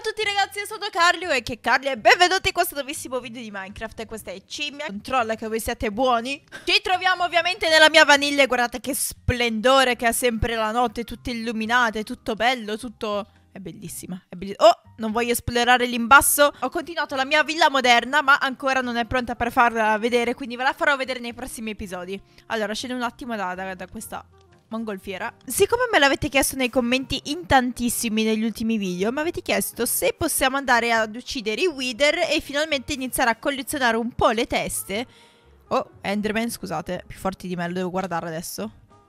a tutti ragazzi, io sono Carly e che Carly e benvenuti in questo nuovissimo video di Minecraft. E questa è Cimmia, controlla che voi siate buoni. Ci troviamo ovviamente nella mia vaniglia, guardate che splendore che ha sempre la notte, tutte illuminate, tutto bello, tutto... È bellissima, è bellissima. Oh, non voglio esplorare l'imbasso. Ho continuato la mia villa moderna, ma ancora non è pronta per farla vedere, quindi ve la farò vedere nei prossimi episodi. Allora, scendo un attimo da questa... mongolfiera. Siccome me l'avete chiesto nei commenti in tantissimi negli ultimi video, mi avete chiesto se possiamo andare ad uccidere i Wither e finalmente iniziare a collezionare un po' le teste. Oh, Enderman, scusate, più forti di me, lo devo guardare adesso.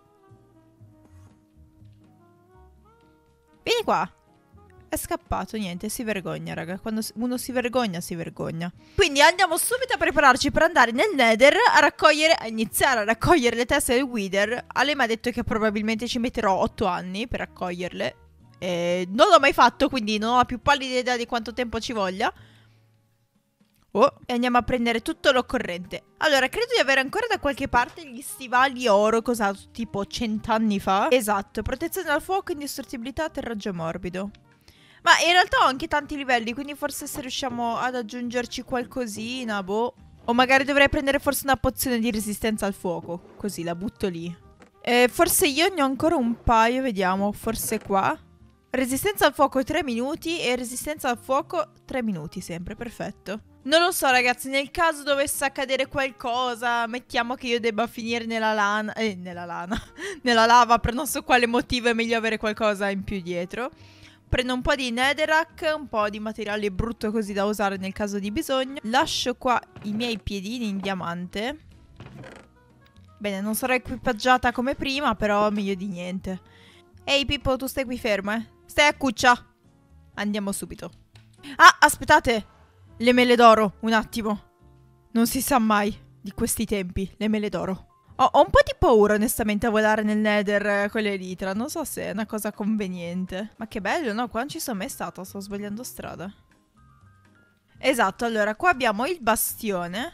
Vieni qua. È scappato, niente, si vergogna, raga. Quando uno si vergogna, si vergogna. Quindi andiamo subito a prepararci per andare nel Nether a iniziare a raccogliere le teste del Wither. Ale mi ha detto che probabilmente ci metterò 8 anni per raccoglierle. Non l'ho mai fatto, quindi non ho la più pallida idea di quanto tempo ci voglia. Oh, e andiamo a prendere tutto l'occorrente. Allora, credo di avere ancora da qualche parte gli stivali oro, cosa tipo 100 anni fa. Esatto, protezione dal fuoco, indistruttibilità, terraggio morbido. Ma in realtà ho anche tanti livelli, quindi forse se riusciamo ad aggiungerci qualcosina, boh. O magari dovrei prendere forse una pozione di resistenza al fuoco, così la butto lì. Forse io ne ho ancora un paio, vediamo, forse qua. Resistenza al fuoco 3 minuti e resistenza al fuoco 3 minuti sempre, perfetto. Non lo so ragazzi, nel caso dovesse accadere qualcosa, mettiamo che io debba finire nella lana, nella lava, per non so quale motivo è meglio avere qualcosa in più dietro. Prendo un po' di netherrack, un po' di materiale brutto così da usare nel caso di bisogno. Lascio qua i miei piedini in diamante. Bene, non sarò equipaggiata come prima, però meglio di niente. Ehi Pippo, tu stai qui fermo, eh? Stai a cuccia. Andiamo subito. Ah, aspettate! Le mele d'oro, un attimo. Non si sa mai di questi tempi, le mele d'oro. Ho un po' di paura onestamente a volare nel Nether con l'elitra. Non so se è una cosa conveniente. Ma che bello, no? Qua non ci sono mai stata, sto sbagliando strada. Esatto, allora qua abbiamo il bastione.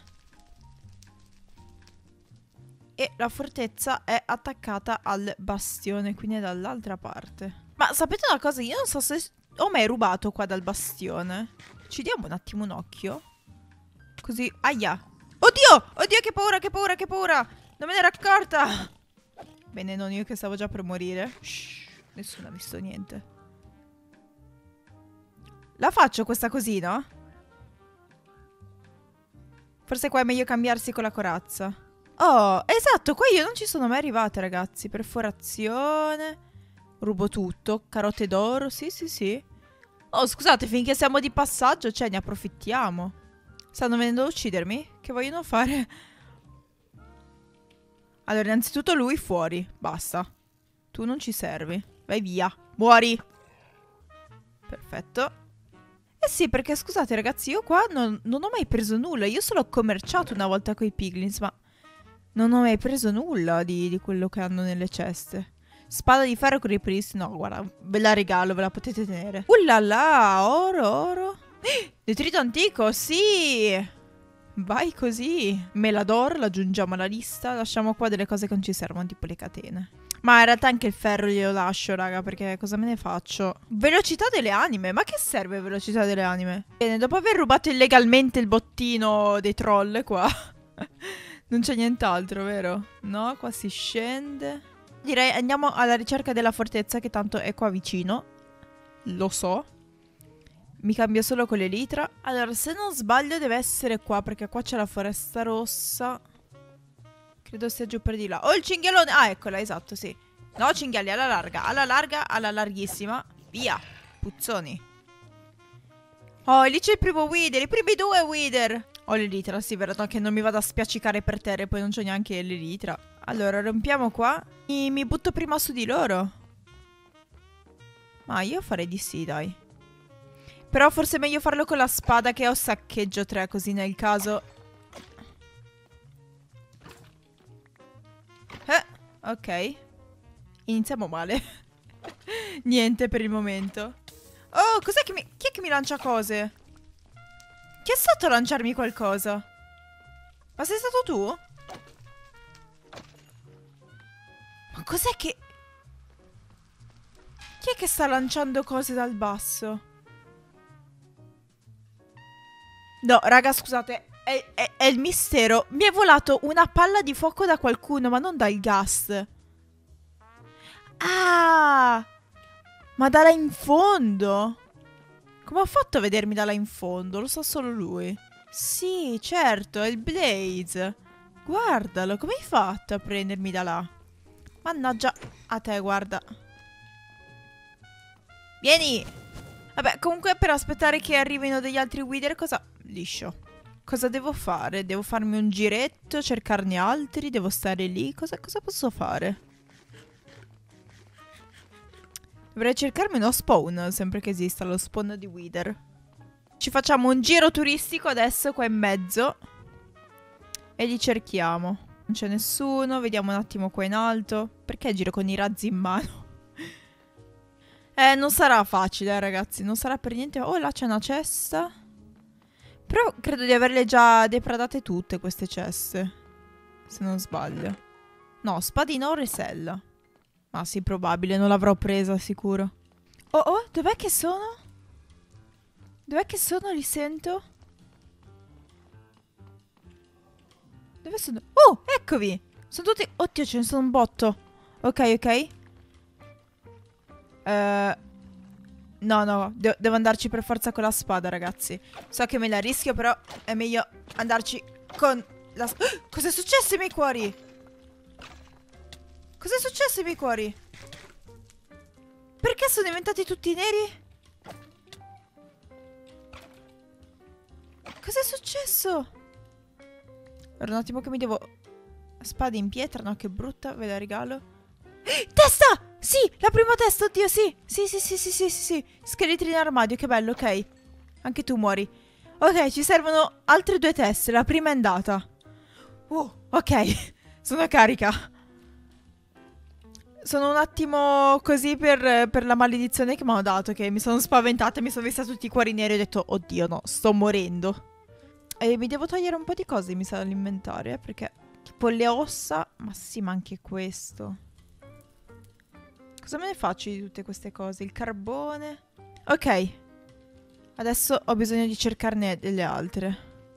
E la fortezza è attaccata al bastione, quindi è dall'altra parte. Ma sapete una cosa? Io non so se ho mai rubato qua dal bastione. Ci diamo un attimo un occhio. Così, aia. Oddio, oddio che paura, che paura, che paura. Non me ne ero accorta. Bene, non io che stavo già per morire. Shh, nessuno ha visto niente. La faccio questa cosina? Forse qua è meglio cambiarsi con la corazza. Oh, esatto, qua io non ci sono mai arrivata, ragazzi. Perforazione. Rubo tutto. Carote d'oro, sì, sì, sì. Oh, scusate, finché siamo di passaggio, cioè, ne approfittiamo. Stanno venendo a uccidermi? Che vogliono fare? Allora, innanzitutto lui fuori. Basta. Tu non ci servi. Vai via. Muori. Perfetto. Eh sì, perché scusate ragazzi, io qua non ho mai preso nulla. Io solo ho commerciato una volta con i piglins, ma non ho mai preso nulla di quello che hanno nelle ceste. Spada di ferro con i pristi. No, guarda, ve la regalo, ve la potete tenere. Ullala, oro, oro. Detrito antico, sì. Vai così. Melador, l'aggiungiamo alla lista. Lasciamo qua delle cose che non ci servono, tipo le catene. Ma in realtà anche il ferro glielo lascio, raga, perché cosa me ne faccio? Velocità delle anime? Ma che serve velocità delle anime? Bene, dopo aver rubato illegalmente il bottino dei troll qua non c'è nient'altro, vero? No, qua si scende. Direi andiamo alla ricerca della fortezza, che tanto è qua vicino. Lo so. Mi cambio solo con l'elitra. Allora, se non sbaglio deve essere qua, perché qua c'è la foresta rossa. Credo sia giù per di là. Oh, il cinghialone! Ah, eccola, esatto, sì. No, cinghiali, alla larga, alla larghissima. Via, puzzoni. Oh, lì c'è il primo Wither, i primi 2 Wither. Oh, l'elitra, sì, vero, no, che non mi vado a spiaccicare per terra e poi non c'ho neanche l'elitra. Allora, rompiamo qua. Mi butto prima su di loro. Ma io farei di sì, dai. Però forse è meglio farlo con la spada che ho saccheggio 3, così nel caso... ok. Iniziamo male. Niente per il momento. Oh, cos'è che chi è che mi lancia cose? Chi è stato a lanciarmi qualcosa? Ma sei stato tu? Ma cos'è che... Chi è che sta lanciando cose dal basso? No, raga, scusate. È il mistero. Mi è volato una palla di fuoco da qualcuno, ma non dal gas. Ah! Ma da là in fondo? Come ha fatto a vedermi da là in fondo? Lo sa solo lui. Sì, certo, è il Blaze. Guardalo, come hai fatto a prendermi da là? Mannaggia a te, guarda. Vieni! Vabbè, comunque per aspettare che arrivino degli altri Wither, cosa... Liscio. Cosa devo fare? Devo farmi un giretto, cercarne altri, devo stare lì. Cosa posso fare? Dovrei cercarmi uno spawn, sempre che esista lo spawn di Wither. Ci facciamo un giro turistico adesso qua in mezzo. E li cerchiamo. Non c'è nessuno, vediamo un attimo qua in alto. Perché giro con i razzi in mano? Non sarà facile, ragazzi, non sarà per niente... Oh, là c'è una cesta. Però credo di averle già depredate tutte queste ceste. Se non sbaglio. No, spadina o resella. Ma sì, probabile, non l'avrò presa sicuro. Oh, dov'è che sono? Dov'è che sono? Li sento? Dove sono? Oh, eccovi! Sono tutti... Oddio, ce ne sono un botto. Ok. No, devo andarci per forza con la spada, ragazzi. So che me la rischio, però è meglio andarci con la spada. Cos'è successo ai miei cuori? Cos'è successo ai miei cuori? Perché sono diventati tutti neri? Cos'è successo? Ora un attimo che mi devo... Spada in pietra, no, che brutta, ve la regalo. Testa! Sì, la prima testa, oddio, sì. Sì. Scheletri in armadio, che bello, ok. Anche tu muori. Ok, ci servono altre 2 teste, la prima è andata. Ok, sono carica. Sono un attimo così per la maledizione che mi hanno dato, che mi sono spaventata, mi sono vista tutti i cuori neri e ho detto, oddio no, sto morendo. E mi devo togliere un po' di cose, mi sa, dall'inventario, perché tipo le ossa, ma sì, ma anche questo. Cosa me ne faccio di tutte queste cose? Il carbone. Ok. Adesso ho bisogno di cercarne delle altre.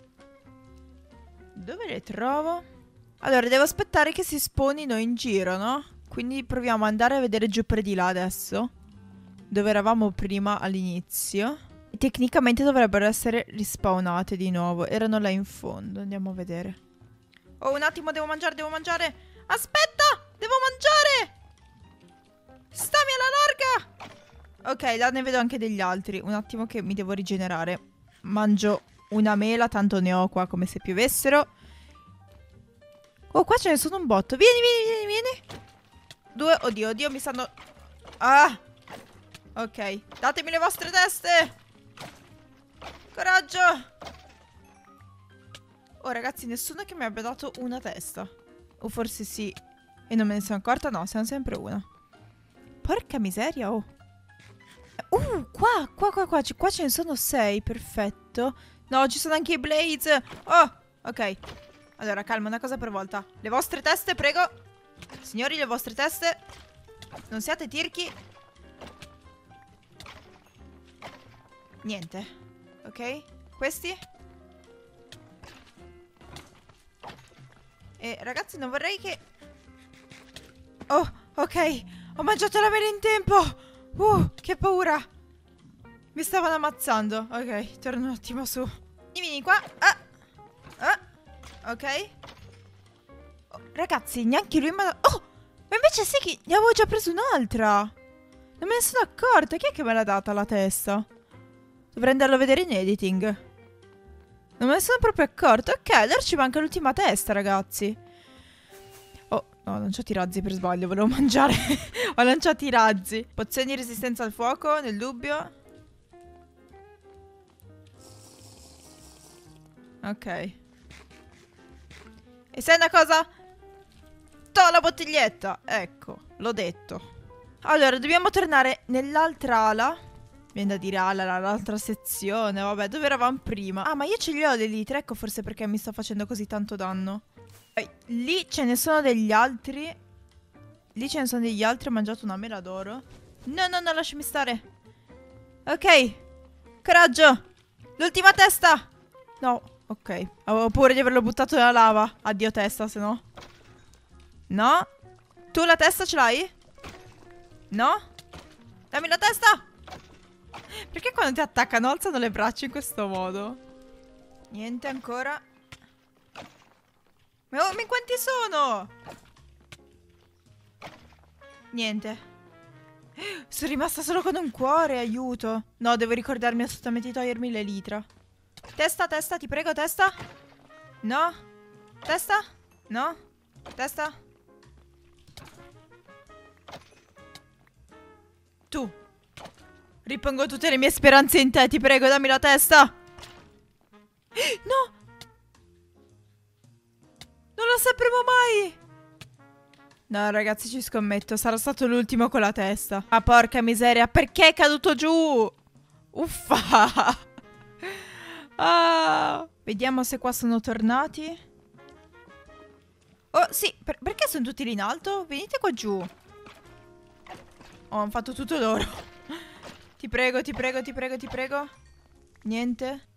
Dove le trovo? Allora, devo aspettare che si spawnino in giro, no? Quindi proviamo ad andare a vedere giù per di là adesso. Dove eravamo prima all'inizio. E tecnicamente dovrebbero essere rispawnate di nuovo. Erano là in fondo. Andiamo a vedere. Oh, un attimo, devo mangiare. Aspetta! Devo mangiare! Stammi alla larga! Ok, là ne vedo anche degli altri. Un attimo che mi devo rigenerare. Mangio una mela, tanto ne ho qua come se piovessero. Oh, qua ce ne sono un botto. Vieni. 2, oddio, mi stanno... Ah! Ok, datemi le vostre teste! Coraggio! Oh, ragazzi, nessuno che mi abbia dato una testa. O forse sì. E non me ne sono accorta? No, siamo sempre una. Porca miseria, oh. Qua ce ne sono 6, perfetto. No, ci sono anche i Blaze. Oh, ok. Allora, calma, una cosa per volta. Le vostre teste, prego. Signori, le vostre teste. Non siate tirchi. Niente. Ok, questi. E ragazzi, non vorrei che... Oh, ok. Ho mangiato la mela in tempo. Che paura. Mi stavano ammazzando. Ok, torno un attimo su. Vieni qua. Ok. Oh, ragazzi, neanche lui mi ha... Oh, ma invece sì che ne avevo già preso un'altra. Non me ne sono accorta. Chi è che me l'ha data la testa? Dovrei andarlo a vedere in editing. Non me ne sono proprio accorta. Ok, allora ci manca l'ultima testa, ragazzi. Oh, no, ho lanciato i razzi per sbaglio. Volevo mangiare. Ho lanciato i razzi. Pozioni di resistenza al fuoco, nel dubbio. Ok. E sai una cosa? To la bottiglietta. Ecco, l'ho detto. Allora, dobbiamo tornare nell'altra ala. Viene da dire ala, l'altra sezione. Vabbè, dove eravamo prima? Ah, ma io ce li ho l'elite. Ecco forse perché mi sta facendo così tanto danno. Lì ce ne sono degli altri. Ho mangiato una mela d'oro. No, lasciami stare. Ok. Coraggio. L'ultima testa. No, ok. Avevo paura di averlo buttato nella lava. Addio testa, se no. No. Tu la testa ce l'hai? No? Dammi la testa! Perché quando ti attaccano alzano le braccia in questo modo? Niente ancora. Ma quanti sono? Niente. Sono rimasta solo con un cuore, aiuto. No, devo ricordarmi assolutamente di togliermi le litra. Testa, testa, ti prego, testa. No. Testa. No. Testa. Tu. Ripongo tutte le mie speranze in te, ti prego, dammi la testa. No. Non lo sapremo mai. No, ragazzi, ci scommetto. Sarà stato l'ultimo con la testa. Ah, porca miseria. Perché è caduto giù? Uffa. Ah. Vediamo se qua sono tornati. Oh, sì. Perché sono tutti lì in alto? Venite qua giù. Oh, hanno fatto tutto loro. Ti prego, ti prego, ti prego, ti prego. Niente.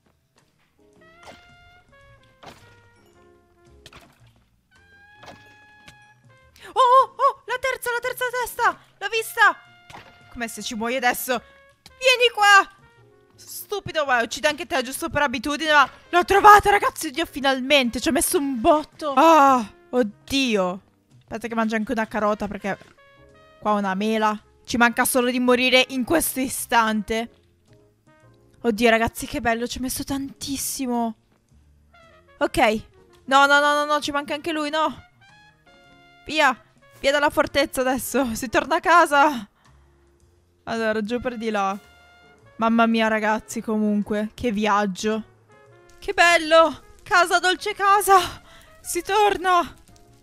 Oh, la terza testa. L'ho vista. Come se ci muoio adesso. Vieni qua. Stupido, ma uccide anche te giusto per abitudine. Ma l'ho trovata, ragazzi. Oddio, finalmente. Ci ho messo un botto. Ah, oddio. Aspetta che mangio anche una carota perché qua ho una mela. Ci manca solo di morire in questo istante. Oddio, ragazzi, che bello. Ci ho messo tantissimo. Ok. No, no, no, no, no. Ci manca anche lui, no. Via. Via dalla fortezza adesso. Si torna a casa. Allora, giù per di là. Mamma mia, ragazzi, comunque. Che viaggio. Che bello. Casa, dolce casa. Si torna.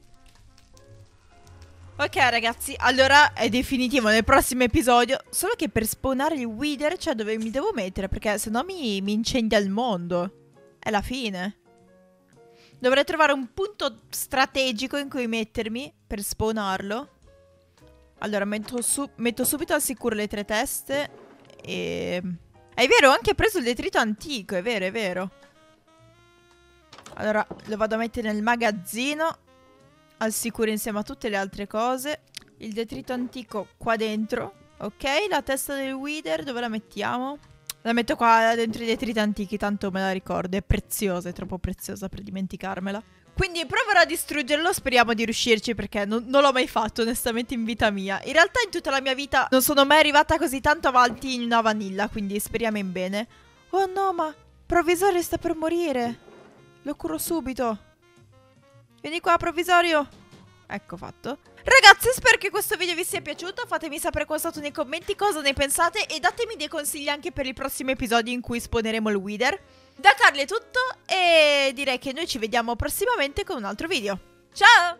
Ok, ragazzi, allora è definitivo nel prossimo episodio. Solo che per spawnare il Wither, cioè dove mi devo mettere? Perché sennò mi incendia il mondo. È la fine. Dovrei trovare un punto strategico in cui mettermi per spawnarlo. Allora, metto subito al sicuro le 3 teste. E... È vero, ho anche preso il detrito antico, è vero, è vero. Allora, lo vado a mettere nel magazzino. Al sicuro insieme a tutte le altre cose. Il detrito antico qua dentro. Ok, la testa del Wither dove la mettiamo? La metto qua dentro i detriti antichi, tanto me la ricordo. È preziosa, è troppo preziosa per dimenticarmela. Quindi proverò a distruggerlo, speriamo di riuscirci perché non l'ho mai fatto onestamente in vita mia. In realtà in tutta la mia vita non sono mai arrivata così tanto avanti in una vanilla, quindi speriamo in bene. Oh no, ma Provvisorio sta per morire. Lo curo subito. Vieni qua, Provvisorio. Ecco fatto. Ragazzi, spero che questo video vi sia piaciuto. Fatemi sapere qua sotto nei commenti cosa ne pensate. E datemi dei consigli anche per i prossimi episodi in cui spawneremo il Wither. Da Carly è tutto. E direi che noi ci vediamo prossimamente con un altro video. Ciao!